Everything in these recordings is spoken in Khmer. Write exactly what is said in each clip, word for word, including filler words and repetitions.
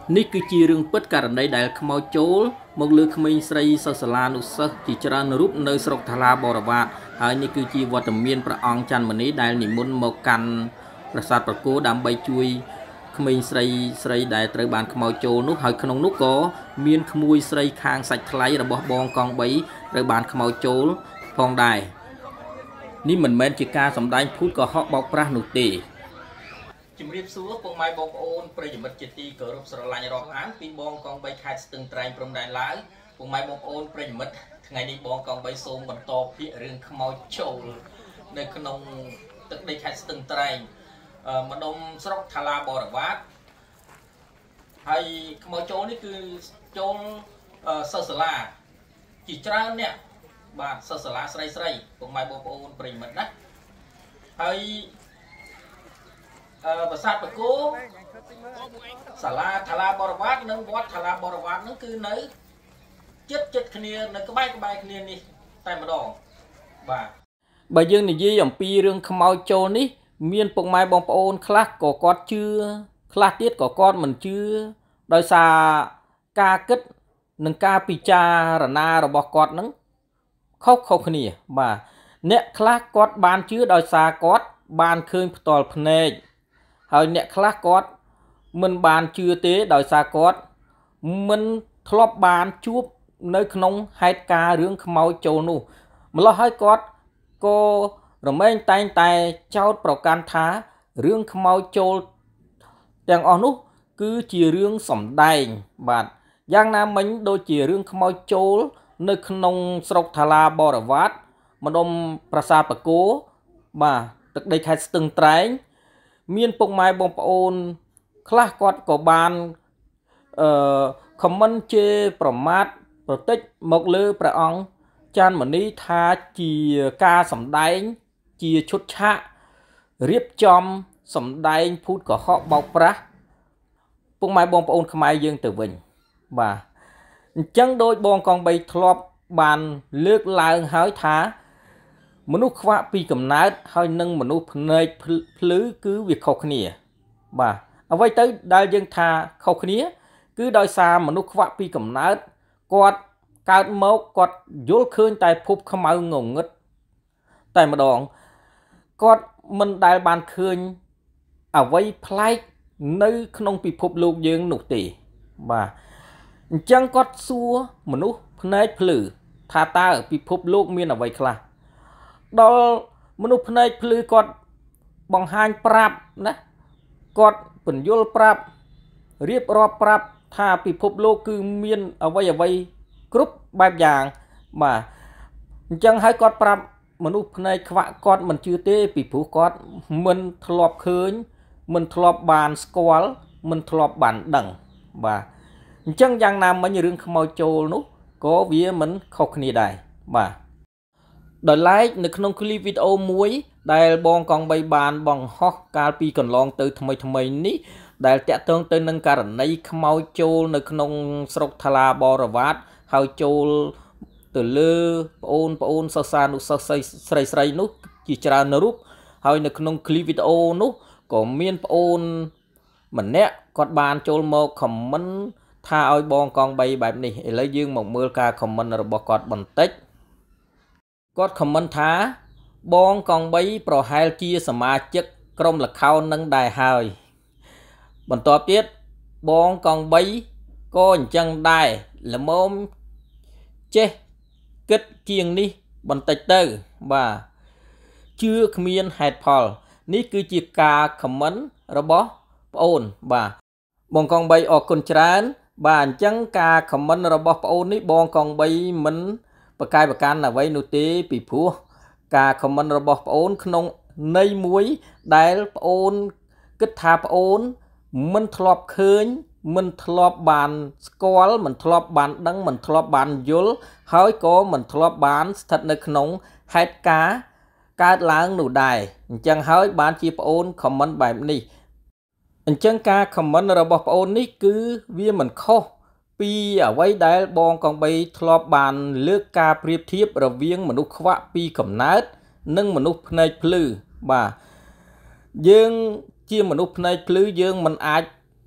នេះគឺជារឿងពិតករណីដែលខ្មោចចូលមកលើក្មេងស្រីសិស្សសាលានុសិស្សជាច្រើនរូបនៅស្រុកថ្លាបរវត្តហើយនេះគឺជាវត្តមានព្រះអង្គច័ន្ទមុនីដែលនិមន្តមកកាន់ប្រាសាទប្រគោដើម្បីជួយក្មេងស្រីស្រីដែលត្រូវបានខ្មោចចូលនោះហើយក្នុងនោះក៏មានក្មួយស្រីខាងសាច់ថ្លៃរបស់បងកងបីត្រូវបានខ្មោចចូលផងដែរនេះមិនមែនជាការសម្ដែងភូតកុហកបោកប្រាស់នោះទេជំរាបសួរពុកម៉ែបងប្អូនប្រិយមិត្តជាទីគោរពស្រឡាញ់រាប់អានពីបងកងបីខេត្តស្ទឹងត្រែងព្រំដែនឡាវពុកម៉ែបងប្អូនប្រិយមិត្តថ្ងៃនេះបងកងបីសូមបន្តភាគរឿងខ្មោចចូលនៅក្នុងទឹកដីខេត្តស្ទឹងត្រែងម្ដុំស្រុកថ្លាបរវត្តហើយខ្មោចចូលនេះគឺចូលសិស្សសាលាជាច្រើនអ្នកបាទសិស្សសាលាស្រីស្រីពុកម៉ែបងប្អូនប្រិយមិត្តណាហើយប្រាសាទប្រគោសាលាថ្លាបរវត្តនិងវត្តថ្លាបរវត្តហ្នឹងគឺនៅចិត្តចិត្តគ្នានៅក្បែរក្បែរគ្នានេះតែម្ដងបាទបើយើងនិយាយអំពីរឿងខ្មោចចូលនេះមានពុកម៉ែបងប្អូនខ្លះក៏គាត់ជឿខ្លះទៀតក៏គាត់មិនជឿដោយសារការគិតនិងការពិចារណារបស់គាត់ហ្នឹងខុសខុសគ្នាបាទអ្នកខ្លះគាត់បានជឿដោយសារគាត់បានឃើញផ្ទាល់ភ្នែកហើយអ្នកខ្លះគាត់មិនបានជឿទេដោយសារគាត់មិនធ្លាប់បានជួបនៅក្នុងហេតុការណ៍រឿងខ្មោចចូលនោះម្ល៉េះហើយគាត់ក៏រមែងតែងតែចោទប្រកាន់ថារឿងខ្មោចចូលទាំងអស់នោះគឺជារឿងសម្ដែងបាទយ៉ាងណាមិញដូចជារឿងខ្មោចចូលនៅក្នុងស្រុកថ្លាបរវត្តម្ដុំប្រាសាទប្រគោបាទទឹកដីខេត្តស្ទឹងត្រែងមានពុកម៉ែបងប្អូនខ្លះគាត់ក៏បានអឺខមមិនជេរប្រមាថប្រតិចមកលើព្រះអង្គច័ន្ទមុនីថាជាការសម្ដែងជាឈុតឆាករៀបចំសម្ដែងភូតកុហកបោកប្រាស់ពុកម៉ែបងប្អូនខ្មែរយើងទៅវិញបាទអញ្ចឹងដោយបងកងបីធ្លាប់បានលើកឡើងហើយថាមនុស្សខ្វាក់ពីកំណើតហើយនឹងមនុស្សភ្នែកភ្លឺគឺវាខុសគ្នាបាទអ្វីទៅដែលយើងថាខុសគ្នាគឺដោយសារមនុស្សខ្វាក់ពីកំណើតគាត់កើតមកគាត់យល់ឃើញតែភពខ្មៅងងឹតតែម្ដងគាត់មិនដែលបានឃើញអ្វីប្លែកនៅក្នុងពិភពលោកយើងនោះទេបាទអញ្ចឹងគាត់សួរមនុស្សភ្នែកភ្លឺថាតើពិភពលោកមានអ្វីខ្លះដល់មនុស្សភ្នែកភ្លឺគាត់បង្ហាញប្រាប់ណាគាត់ពន្យល់ប្រាប់រៀបរាប់ប្រាប់ថាពិភពលោកគឺមានអ្វីអ្វីគ្រប់បែបយ៉ាងបាទអញ្ចឹងហើយគាត់ប្រាប់មនុស្សភ្នែកខ្វាក់គាត់មិនជឿទេពីព្រោះគាត់មិនធ្លាប់ឃើញមិនធ្លាប់បានស្គាល់មិនធ្លាប់បានដឹងបាទអញ្ចឹងយ៉ាងណាមិញរឿងខ្មោចចូលនោះក៏វាមិនខុសគ្នាដែរបាទដោយឡែកនៅក្នុងคลิปវីដេអូមួយដែលបងកងបីបានបង្ហោះកាលពីកន្លងទៅថ្មីថ្មីនេះដែលតាក់ទងទៅនឹងករណីខ្មោចចូលនៅក្នុងស្រុកថ្លាបរវត្តហើយចូលទៅលើបងអូនបងអូនសិស្សានុសិស្សស្រីស្រីនោះជាច្រើនរូបហើយនៅក្នុងคลิปវីដេអូនោះក៏មានបងអូនម្នាក់គាត់បានចូលមកខមមិនថាឲ្យបងកងបីបែបនេះឥឡូវយើងមកមើលការខមមិនរបស់គាត់បន្តិចគាត់ខមមិនថាបងកងបីប្រហែលជាសមាជិកក្រុមល្ខោននឹងដែរហើយបន្ទាប់ទៀតបងកងបីក៏អញ្ចឹងដែរល្មមចេះគិតជាងនេះបន្តិចទៅបាទជឿគ្មានហេតុផលនេះគឺជាការខមមិនរបស់ប្អូនបាទបងកងបីអរគុណច្រើនបាទអញ្ចឹងការខមមិនរបស់ប្អូននេះបងកងបីមិនប្រកែកប្រកាន់អ្វីនោះទេពីព្រោះការខមមិនរបស់ប្អូនក្នុងន័យមួយដែលប្អូនគិតថាប្អូនមិនធ្លាប់ឃើញមិនធ្លាប់បានស្គាល់មិនធ្លាប់បានដឹងមិនធ្លាប់បានយល់ហើយក៏មិនធ្លាប់បានស្ថិតនៅក្នុងហេតុការណ៍កើតឡើងនោះដែរអញ្ចឹងហើយបានជាប្អូនខមមិនបែបនេះអញ្ចឹងការខមមិនរបស់ប្អូននេះគឺវាមិនខុសពីអ្វីដែលបងកងបីធ្លាប់បានលើកការប្រៀបធៀបរវាងមនុស្សខ្វាក់ពីកំណើតនិងមនុស្សភ្នែកភ្លឺបាទយើងជាមនុស្សភ្នែកភ្លឺយើងមិនអាច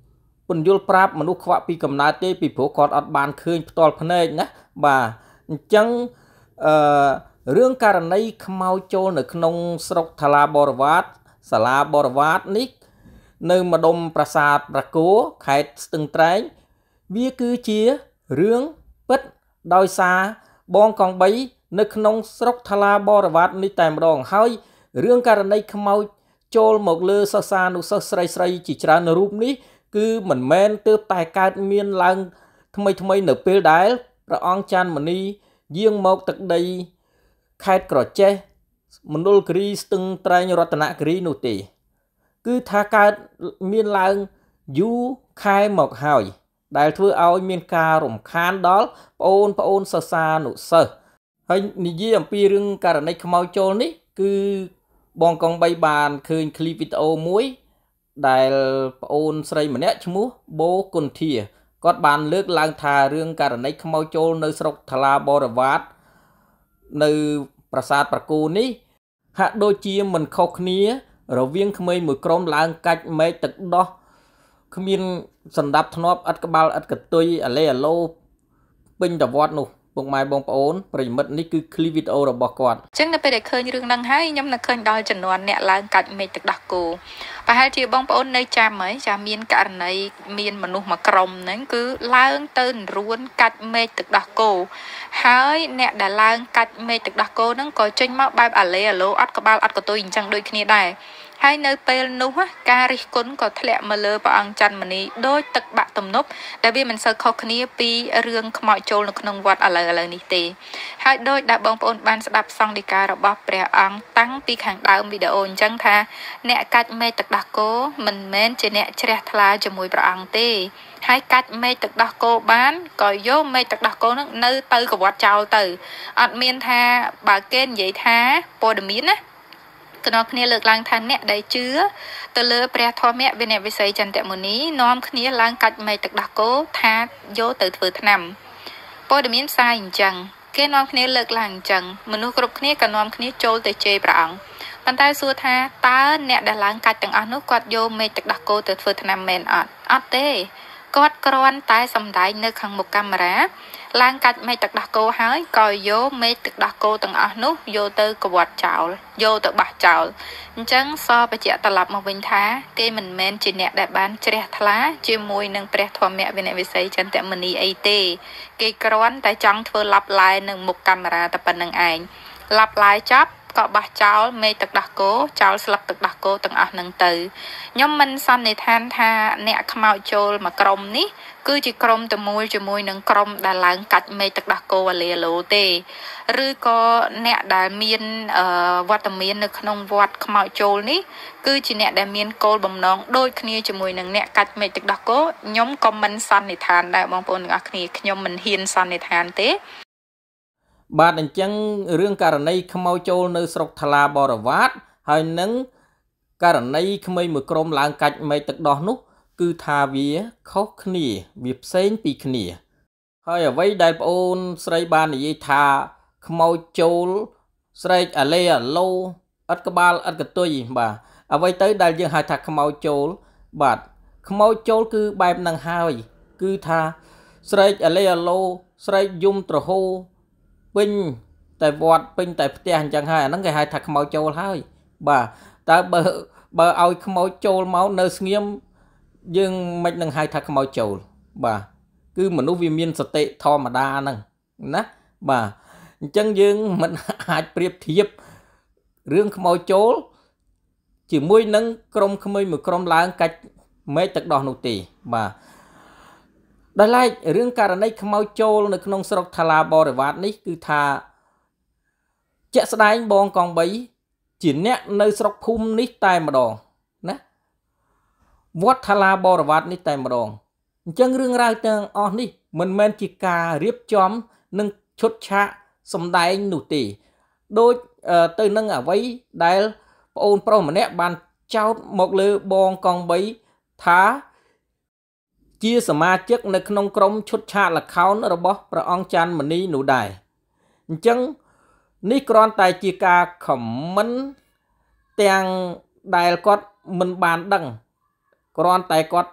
ពន្យល់ប្រាប់មនុស្សខ្វាក់ពីកំណើតទេពីព្រោះគាត់អត់បានឃើញផ្ទាល់ភ្នែកណាបាទអញ្ចឹងអឺរឿងករណីខ្មោចចូលនៅក្នុងស្រុកថ្លាបរិវាតសាលាបរិវាតនេះនៅម្ដុំប្រាសាទប្រគោខេត្តស្ទឹងត្រែងវាគឺជារឿងពិតដោយសារបងកងបីនៅក្នុងស្រុកថ្លាបរិវាតនេះតែម្ដងហើយរឿងករណីខ្មោចចូលមកលើសិស្សានុសិស្សស្រីស្រីជាច្រើនរូបនេះគឺមិនមែនទើបតែកើតមានឡើងថ្មីថ្មីនៅពេលដែលព្រះអង្គច័ន្ទមុនីយាងមកទឹកដីខេត្តក្រចេះមណ្ឌលគិរីស្ទឹងត្រែងរតនគិរីនោះទេគឺថាកើតមានឡើងយូរខែមកហើយដែលធ្វើឲ្យមានការរំខានដល់បងប្អូនសិស្សានុសិស្សហើយនិយាយអំពីរឿងករណីខ្មោចចូលនេះគឺបងកងបីបានឃើញคลิปវីដេអូមួយដែលប្អូនស្រីម្នាក់ឈ្មោះបូគុនធាគាត់បានលើកឡើងថារឿងករណីខ្មោចចូលនៅស្រុកថ្លាបរិវាតនៅប្រាសាទប្រគូនេះហាក់ដូចជាមិនខុសគ្នារវាងក្មេងមួយក្រុមឡើងកាច់មេឃទឹកដោះគ្មានសណ្ដាប់ធ្នាប់ឥតក្បាលឥតកតុយអាឡេអាឡូពេញតវត្តនោះពុកម៉ែបងប្អូនប្រិមិត្តនេះគឺคลิปវីដេអូរបស់គាត់អញ្ចឹងនៅពេលដែលឃើញរឿងហ្នឹងហើយខ្ញុំនៅឃើញដល់ចំនួនអ្នកឡើងកាច់មេឃទឹកដោះគោប្រហែលជាបងប្អូននៅចាំហើយចាមានករណីមានមនុស្សមួយក្រុមហ្នឹងគឺឡើងទៅរួនកាច់មេឃទឹកដោះគោហើយអ្នកដែលឡើងកាច់មេឃទឹកដោះគោហ្នឹងក៏ចេញមកបែបអាឡេអាឡូអត់ក្បាលអត់កតុយអញ្ចឹងដូចគ្នាដែរហើយនៅពេលនោះការរិះគន់ក៏ធ្លាក់មកលើព្រះអង្គច័ន្ទមុនីដោយទឹកបាក់ទំនប់ដែលវាមិនសូវខុសគ្នាពីរឿងខ្មោចចូលនៅក្នុងវត្តឥឡូវឥឡូវនេះទេហើយដោយដែលបងប្អូនបានស្ដាប់សង្ឃដីការបស់ព្រះអង្គតាំងពីខាងដើមវីដេអូអញ្ចឹងថាអ្នកកាច់មេឃទឹកដោះគោមិនមែនជាអ្នកជ្រះថ្លាជាមួយព្រះអង្គទេហើយកាច់មេឃទឹកដោះគោបានក៏យកមេឃទឹកដោះគោនឹងនៅទៅកវត្តចោលទៅអត់មានថាបើគេនិយាយថាព័ត៌មានណាគណៈគ្នាលើកឡើងថាអ្នកដែលជឿទៅលើព្រះធម្មវិន័យវិស័យចន្ទមុនីនាំគ្នាឡើងកាច់មេឃទឹកដោះគោថាយកទៅធ្វើថ្នាំព័ត៌មានផ្សាយអញ្ចឹងគេនាំគ្នាលើកឡើងអញ្ចឹងមនុស្សគ្រប់គ្នាក៏នាំគ្នាចូលទៅជេរព្រះអង្គប៉ុន្តែសួរថាតើអ្នកដែលឡើងកាច់ទាំងអស់នោះគាត់យកមេឃទឹកដោះគោទៅធ្វើថ្នាំមែនអត់អត់ទេគាត់គ្រាន់តែសម្ដែងនៅខាងមុខកាមេរ៉ាឡើងកាច់មេឃទឹកដោះគោហើយក៏យកមេឃទឹកដោះគោទាំងអស់នោះយកទៅកវត្តចោលយកទៅបោះចោលអញ្ចឹងសបញ្ជាក់ត្រឡប់មកវិញថាគេមិនមែនជាអ្នកដែលបានជ្រះថ្លាជាមួយនឹងព្រះធម្មវិន័យវិស័យចន្ទមុនីអីទេគេគ្រាន់តែចង់ធ្វើឡាប់ឡាយនឹងមុខកាមេរ៉ាតែប៉ុណ្្នឹងឯងឡាប់ឡាយចប់ក៏បោះចោលមេឃទឹកដោះគោចោលស្លឹកទឹកដោះគោទាំងអស់ហ្នឹងទៅខ្ញុំមិនសន្និដ្ឋានថាអ្នកខ្មោចចូលមកក្រុមនេះគឺជាក្រុមតែមួយជាមួយនឹងក្រុមដែលឡើងកាច់មេឃទឹកដោះគោអាឡេអាឡូទេឬក៏អ្នកដែលមានវត្តមាននៅក្នុងវត្តខ្មោចចូលនេះគឺជាអ្នកដែលមានគោលបំណងដូចគ្នាជាមួយនឹងអ្នកកាច់មេឃទឹកដោះគោខ្ញុំក៏មិនសន្និដ្ឋានដែរបងប្អូនទាំងអស់គ្នាខ្ញុំមិនហ៊ានសន្និដ្ឋានទេបាទអញ្ចឹងរឿងករណីខ្មោចចូលនៅស្រុកថ្លាបរិវាតហើយនឹងករណីក្មេងមួយក្រុមឡើងកាច់មេឃទឹកដោះនោះគឺថាវាខុសគ្នាវាផ្សេងពីគ្នាហើយអ្វីដែលប្អូនស្រីបាននិយាយថាខ្មោចចូលស្រែកអាឡេអាឡូឥតក្បាលឥតកតុយបាទអ្វីទៅដែលយើងហៅថាខ្មោចចូលបាទខ្មោចចូលគឺបែបហ្នឹងហើយគឺថាស្រែកអាឡេអាឡូស្រែកយំត្រហូពេញតែវត្តពេញតែផ្ទះអញ្ចឹងហើយអាហ្នឹងគេហៅថាខ្មោចចូលហើយបាទតើបើបើឲ្យខ្មោចចូលមកនៅស្ងៀមយើងមិននឹងហៅថាខ្មោចចូលបាទគឺមនុស្សវាមានសតិធម្មតាហ្នឹងណាបាទអញ្ចឹងយើងមិនអាចប្រៀបធៀបរឿងខ្មោចចូលជាមួយនឹងក្រុមក្មេងមួយក្រុមឡើងកាច់មេឃទឹកដោះនោះទេបាទដោយឡែករឿងករណីខ្មោចចូលនៅក្នុងស្រុកថ្លាបរិវាតនេះគឺថាជាក់ស្ដែងបងកងបីជាអ្នកនៅស្រុកភូមិនេះតែម្ដងណាវត្តថ្លាបរិវាតនេះតែម្ដងអញ្ចឹងរឿងរ៉ាវទាំងអស់នេះមិនមែនជាការរៀបចំនិងឈុតឆាកសម្ដែងនោះទេដូចទៅនឹងអ្វីដែលប្អូនប្រុសម្នាក់បានចោទមកលើបងកងបីថាជាសមាជិកនៅក្នុងក្រុមឈុតឆាកល្ខោនរបស់ព្រះអង្គច័ន្ទមុនីនោះដែរអញ្ចឹងនេះគ្រាន់តែជាការខមមិនទាំងដែលគាត់មិនបានដឹងគ្រាន់តែគាត់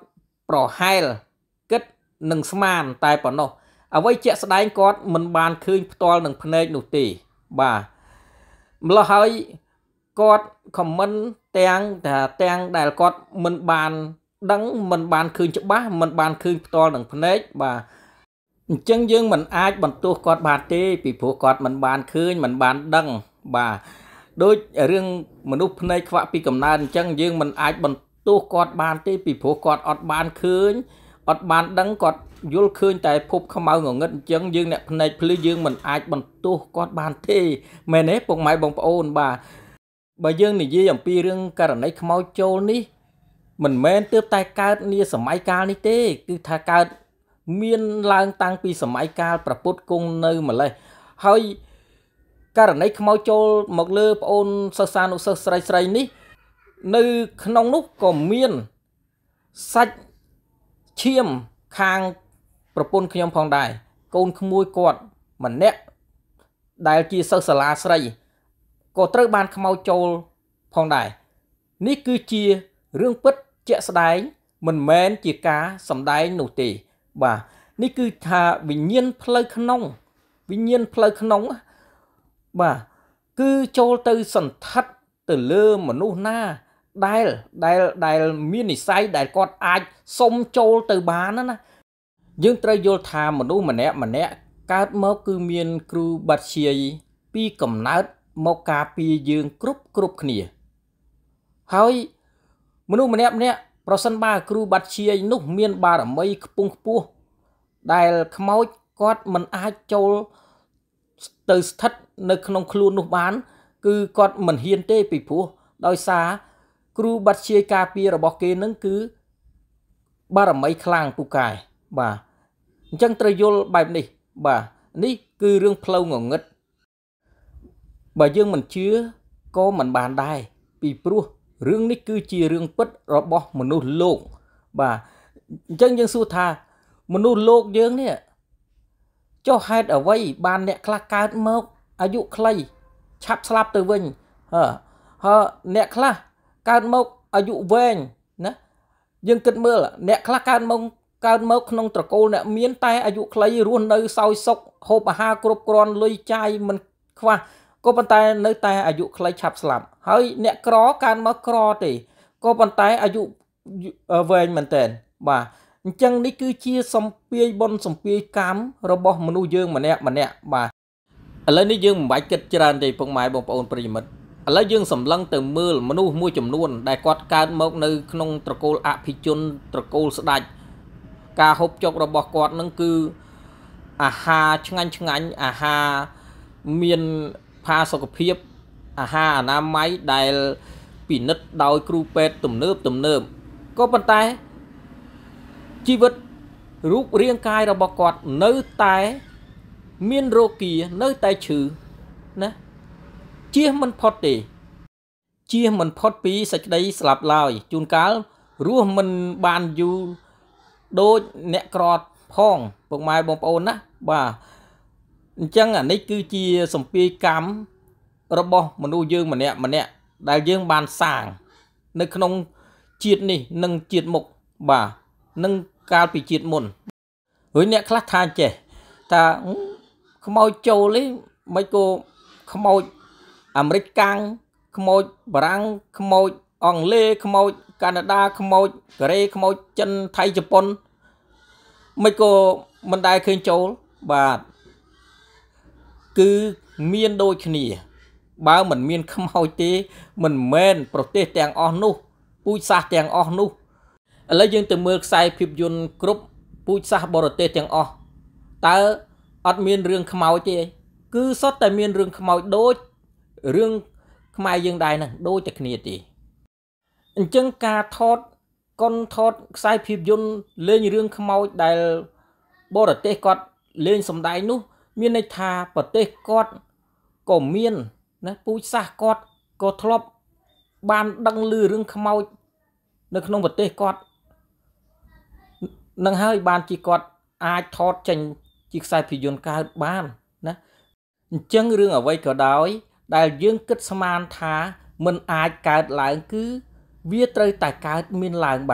ប្រហែលគិតនឹងស្មានតែប៉ុណ្ណោះអ្វីជាក់ស្ដែងគាត់មិនបានឃើញផ្ទាល់នឹងភ្នែកនោះទេបាទម្ល៉េះហើយគាត់ខមមិនទាំងថាទាំងដែលគាត់មិនបានដឹងមិនបានឃើញច្បាស់មិនបានឃើញផ្ទាល់នឹងភ្នែកបាទអញ្ចឹងយើងមិនអាចបន្ទោសគាត់បានទេពីព្រោះគាត់មិនបានឃើញមិនបានដឹងបាទដូចរឿងមនុស្សភ្នែកខ្វាក់ពីកំណើតអញ្ចឹងយើងមិនអាចបន្ទោសគាត់បានទេពីព្រោះគាត់អត់បានឃើញអត់បានដឹងគាត់យល់ឃើញតែភពខ្មៅងងឹតអញ្ចឹងយើងអ្នកភ្នែកភ្លឺយើងមិនអាចបន្ទោសគាត់បានទេមែនទេពុកម៉ែបងប្អូនបាទបើយើងនិយាយអំពីរឿងករណីខ្មោចចូលនេះមិនមែនទើបតែកើតនាសម័យកាលនេះទេគឺថាកើតមានឡើងតាំងពីសម័យកាលព្រះពុទ្ធគង់នៅម្លេះហើយករណីខ្មោចចូលមកលើប្អូនសិស្សានុសិស្សស្រីស្រីនេះនៅក្នុងនោះក៏មានសាច់ឈាមខាងប្រពន្ធខ្ញុំផងដែរកូនក្មួយគាត់ម្នាក់ដែលជាសិស្សសាលាស្រីក៏ត្រូវបានខ្មោចចូលផងដែរនេះគឺជារឿងពិតជាក់ស្ដែងមិនមែនជាការសម្ដែងនោះទេបាទនេះគឺថាវិញ្ញាណផ្លូវក្នុងវិញ្ញាណផ្លូវក្នុងបាទគឺចូលទៅសន្ធិដ្ឋទៅលើមនុស្សណាដែលដែលដែលមាននិស្ស័យដែលគាត់អាចសុំចូលទៅបានណាយើងត្រូវយល់ថាមនុស្សម្នាក់ម្នាក់កើតមកគឺមានគ្រូបាត់ជាយពីកំណើតមកការពារយើងគ្រប់គ្រប់គ្នាហើយមនុស្សម្នាក់ម្នាក់ប្រសិនបើគ្រូបាត់ជាយនោះមានបារមីខ្ពង់ខ្ពស់ដែលខ្មោចគាត់មិនអាចចូលទៅស្ថិតនៅក្នុងខ្លួននោះបានគឺគាត់មិនហ៊ានទេពីព្រោះដោយសារគ្រូបាត់ជាយការពាររបស់គេនឹងគឺបារមីខ្លាំងពូកែបាទអញ្ចឹងត្រូវយល់បែបនេះបាទនេះគឺរឿងផ្លូវងងឹតបើយើងមិនជឿក៏មិនបានដែរពីព្រោះរឿងនេះគឺជារឿងពិតរបស់មនុស្សលោកបាទអញ្ចឹងយើងសួរថាមនុស្សលោកយើងនេះចុះហេតុអ្វីបានអ្នកខ្លះកើតមកអាយុខ្លីឆាប់ស្លាប់ទៅវិញហ៎ហើយអ្នកខ្លះកើតមកអាយុវែងណាយើងគិតមើលអ្នកខ្លះកើតមកកើតមកក្នុងត្រកូលអ្នកមានតែអាយុខ្លីរស់នៅសោយសុខហូបអាហារគ្រប់គ្រាន់លុយចាយមិនខ្វះក៏ប៉ុន្តែនៅតែអាយុខ្លីឆាប់ស្លាប់ហើយអ្នកក្រកើតមកក្រទេក៏ប៉ុន្តែអាយុវែងមែនតើបាទអញ្ចឹងនេះគឺជាសម្ពាយបុណ្យសម្ពាយកម្មរបស់មនុស្សយើងម្នាក់ម្នាក់បាទឥឡូវនេះយើងមិនបាច់គិតច្រើនទេពុកម៉ែបងប្អូនប្រិយមិត្តឥឡូវយើងសម្លឹងទៅមើលមនុស្សមួយចំនួនដែលគាត់កើតមកនៅក្នុងត្រកូលអភិជនត្រកូលស្ដេចការហូបចុករបស់គាត់នឹងគឺអាហារឆ្ងាញ់ឆ្ងាញ់អាហារមានផាសុកភាពអាហារអនាម័យដែលពិនិត្យដោយគ្រូពេទ្យទំនើបទំនើបក៏ប៉ុន្តែជីវិតរូបរាងកាយរបស់គាត់នៅតែមានរោគានៅតែឈឺណាជៀសមិនផុតទេជៀសមិនផុតពីសេចក្តីស្លាប់ឡើយជួនកាលរស់មិនបានយូរដូចអ្នកក្រផងពុកម៉ែបងប្អូនណាបាទអញ្ចឹងអានេះគឺជាសម្ពាយកម្មរបស់មនុស្សយើងម្នាក់ម្នាក់ដែលយើងបានសាងនៅក្នុងជាតិនេះនិងជាតិមុខបាទនឹងកាលពីជាតិមុនហើយអ្នកខ្លះថាចេះថាខ្មោចចូលនេះមិនក៏ខ្មោចអាមេរិកកាំងខ្មោចបារាំងខ្មោចអង់គ្លេសខ្មោចកាណាដាខ្មោចកូរ៉េខ្មោចចិនថៃជប៉ុនមិនក៏មិនដែលឃើញចូលបាទគឺមានដូចគ្នាបើមិនមានខ្មោចទេមិនមែនប្រទេសទាំងអស់នោះពូជសាសន៍ទាំងអស់នោះឥឡូវយើងទៅមើលខ្សែភាពយន្តគ្រប់ពូជសាសន៍បរទេសទាំងអស់តើអត់មានរឿងខ្មោចទេគឺសុទ្ធតែមានរឿងខ្មោចដូចរឿងខ្មែរយើងដែរហ្នឹងដូចតែគ្នាទេអញ្ចឹងការថតកុនថតខ្សែភាពយន្តលេងរឿងខ្មោចដែលបរទេសគាត់លេងសម្ដែងនោះមានន័យថាប្រទេសគាត់ក៏មានណាពូជសាសន៍គាត់ក៏ធ្លាប់បានដឹងឮរឿងខ្មោចនៅក្នុងប្រទេសគាត់នឹងហើយបានជាគាត់អាចថតចេញជាខ្សែភាពយន្តកើតបានណាអញ្ចឹងរឿងអ្វីក៏ដោយដែលយើងគិតស្មានថាមិនអាចកើតឡើងគឺវាត្រូវតែកើតមានឡើងបាន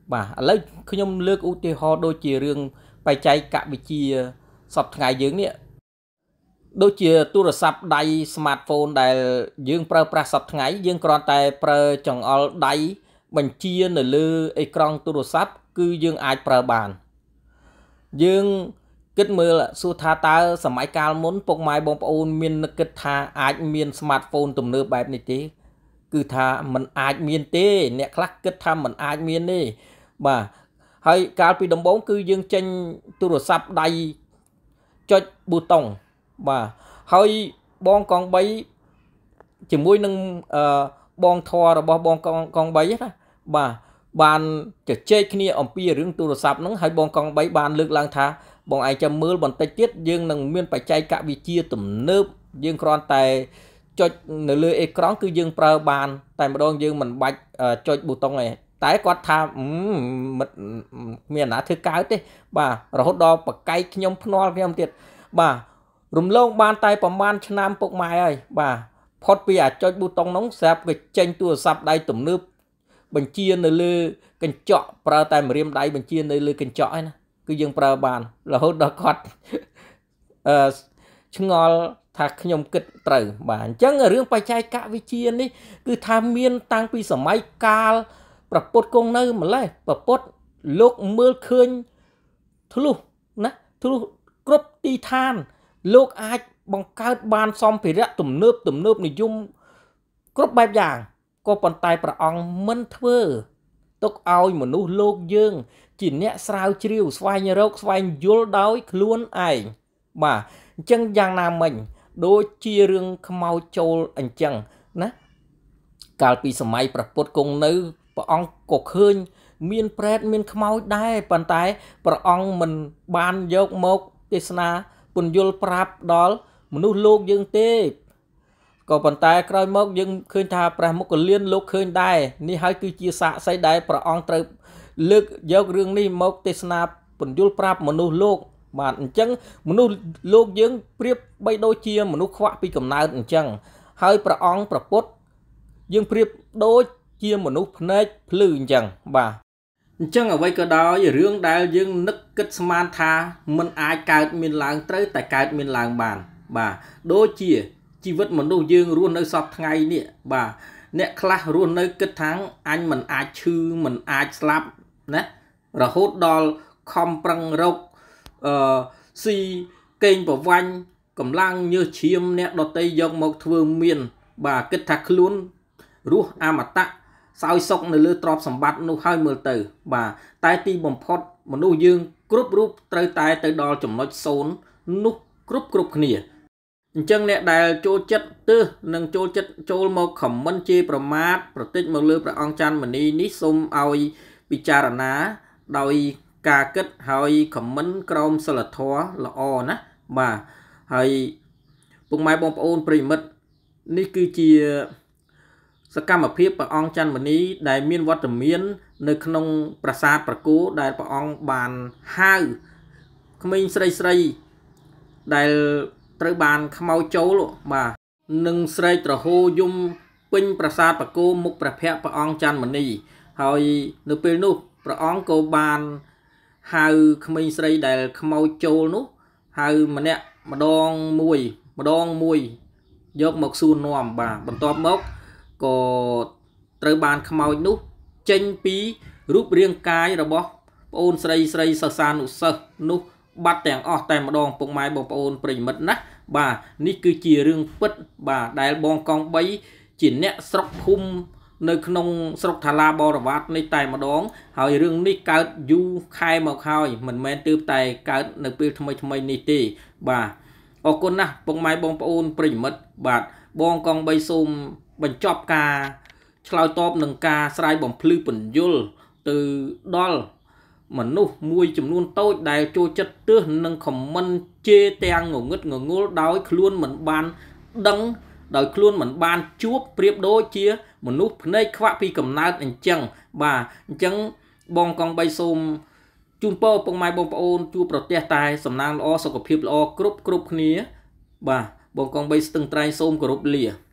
បាទឥឡូវខ្ញុំលើកឧទាហរណ៍ដូចជារឿងបច្ចេកវិទ្យាសពថ្ងៃយើងនេះដូចជាទូរស័ព្ទដៃ smartphone ដែលយើងប្រើប្រាស់សពថ្ងៃយើងគ្រាន់តែប្រើចង្អុលដៃបញ្ជានៅលើអេក្រង់ទូរស័ព្ទគឺយើងអាចប្រើបានយើងគិតមើលសួរថាតើសម័យកាលមុនពុកម៉ែបងប្អូនមាននឹកគិតថាអាចមាន smartphone ទំនើបបែបនេះទេគឺថាมันអាចមានទេអ្នកខ្លះគិតថាมันអាចមានទេបាទហើយកាលពីដំបូងគឺយើងចេញទូរស័ព្ទដៃចុចប៊ូតុងបាទហើយបងកងបីជាមួយនឹងអឺបងធររបស់បងកងកងបីណាបាទបានជជែកគ្នាអំពីរឿងទូរស័ព្ទហ្នឹងហើយបងកងបីបានលើកឡើងថាបងឯងចាំមើលបន្តិចទៀតយើងនឹងមានបច្ចេកវិទ្យាទំនើបយើងគ្រាន់តែចុចនៅលើអេក្រង់គឺយើងប្រើបានតែម្ដងយើងមិនបាច់ចុចប៊ូតុងទេតែគាត់ថាមានអាណាធ្វើកើតទេបាទរហូតដល់បកែកខ្ញុំភ្នាល់ខ្ញុំទៀតបាទរំលងបានតែប្រហែលឆ្នាំពុកម៉ែហើយបាទផុតពីអាចុចប៊ូតុងហ្នឹងស្រាប់គេចេញទូរស័ព្ទដៃទំនើបបញ្ជានៅលើកញ្ចក់ប្រើតែម្រាមដៃបញ្ជានៅលើកញ្ចក់ឯណាគឺយើងប្រើបានរហូតដល់គាត់អឺឆ្ងល់ថាខ្ញុំគិតត្រូវបាទអញ្ចឹងរឿងបច្ចេកវិទ្យានេះគឺថាមានតាំងពីសម័យកាលប្រពុតគង់នៅម្លេះប្រពុតលោកមើលឃើញធ្លុះណាធ្លុះគ្រប់ទីឋានលោកអាចបង្កើតបានសម្ភារៈទំនើបទំនើបនិយមគ្រប់បែបយ៉ាងក៏ប៉ុន្តែព្រះអង្គមិនធ្វើទុកឲ្យមនុស្សលោកយើងជាអ្នកស្រាវជ្រាវស្វែងរកស្វែងយល់ដោយខ្លួនឯងបាទអញ្ចឹងយ៉ាងណាមិញដូចជារឿងខ្មោចចូលអញ្ចឹងណាកាលពីសម័យព្រះពុទ្ធគង់នៅព្រះអង្គក៏ឃើញមានប្រេតមានខ្មោចដែរប៉ុន្តែព្រះអង្គមិនបានយកមកទេសនាពន្យល់ប្រាប់ដល់មនុស្សលោកយើងទេក៏ប៉ុន្តែក្រោយមកយើងឃើញថាព្រះមុគលានលោកឃើញដែរនេះហើយគឺជាសាក្សីដែលព្រះអង្គត្រូវលើកយករឿងនេះមកទេសនាពន្យល់ប្រាប់មនុស្សលោកបាទអញ្ចឹងមនុស្សលោកយើងប្រៀបបីដូចជាមនុស្សខ្វាក់ពីកំណើតអញ្ចឹងហើយព្រះអង្គប្រពុតយើងប្រៀបដូចជាមនុស្សភ្នែកភ្លឺអញ្ចឹងបាទអញ្ចឹងអ្វីក៏ដោយរឿងដែលយើងនឹកគិតស្មានថាมันអាចកើតមានឡើងត្រូវតែកើតមានឡើងបានបាទដូចជាជីវិតមនុស្សយើងរស់នៅសពថ្ងៃនេះបាទអ្នកខ្លះរស់នៅគិតថាអញមិនអាចឈឺមិនអាចស្លាប់ណារហូតដល់ខំប្រឹងរកអឺស៊ីកេងប្រវាញ់កម្លាំងញើសឈាមអ្នកដតីយកមកធ្វើមានបាទគិតថាខ្លួនរស់អមតៈសោយសុខនៅលើទ្រព្យសម្បត្តិនោះហើយមើលទៅបាទតែទីបំផុតមនុស្សយើងគ្រប់រូបត្រូវតែទៅដល់ចំណុចសូន្យនោះគ្រប់គ្រប់គ្នាអញ្ចឹងអ្នកដែលចូលចិត្តទើសនិងចូលចិត្តចូលមកខមមិនជេរប្រមាថប្រតិចមកលើព្រះអង្គច័ន្ទមនីនេះសូមឲ្យពិចារណាដោយការគិតហើយខមមិនក្រោមសិលធម៌ល្អណាបាទហើយពុកម៉ែបងប្អូនប្រិមិត្តនេះគឺជាសកម្មភាពព្រះអង្គច័ន្ទមនីដែលមានវត្តមាននៅក្នុងប្រាសាទប្រគោដែលព្រះអង្គបានហៅក្មេងស្រីស្រីដែលត្រូវបានខ្មោចចូលបាទនឹងស្រែកទ្រហោយំពេញប្រាសាទប្រគោមុខព្រះភ័ក្ត្រព្រះអង្គច័ន្ទមនីហើយនៅពេលនោះព្រះអង្គក៏បានហៅក្មេងស្រីដែលខ្មោចចូលនោះហៅម្នាក់ម្ដងមួយម្ដងមួយយកមកសួរនាំបាទបន្ទាប់មកក៏ត្រូវបានខ្មោចនោះចេញពីរូបរាងកាយរបស់ប្អូនស្រីស្រីសិស្សានុសិស្សនោះបាត់ទាំងអស់តែម្ដងពុកម៉ែបងប្អូនប្រិមិត្តណាបាទនេះគឺជារឿងពិតបាទដែលបងកងបីជាអ្នកស្រុកភូមិនៅក្នុងស្រុកថាឡាបរវត្តនេះតែម្ដងហើយរឿងនេះកើតយូរខែមកហើយមិនមែនទើបតែកើតនៅពេលថ្មីថ្មីនេះទេបាទអរគុណណាស់ពុកម៉ែបងប្អូនប្រិមិត្តបាទបងកងបីសូមបញ្ចប់ការឆ្លើយតបនឹងការស្រាយបំភ្លឺពន្យល់ទៅដល់មនុស្សមួយចំនួនតូចដែលចូលចិត្តទើសនិងខមមិនជេរទាំងងងឹតងងល់ដោយខ្លួនមិនបានដឹងដោយខ្លួនមិនបានជួបប្រៀបដូចជាមនុស្សភ្នែកខ្វាក់ពីកំណើតអញ្ចឹងបាទអញ្ចឹងបងកងបីសូមជូនពរពុកម៉ែបងប្អូនជួបប្រទះតែសំណាងល្អសុខភាពល្អគ្រប់គ្រប់គ្នាបាទបងកងបីស្ទឹងត្រែងសូមគោរពលា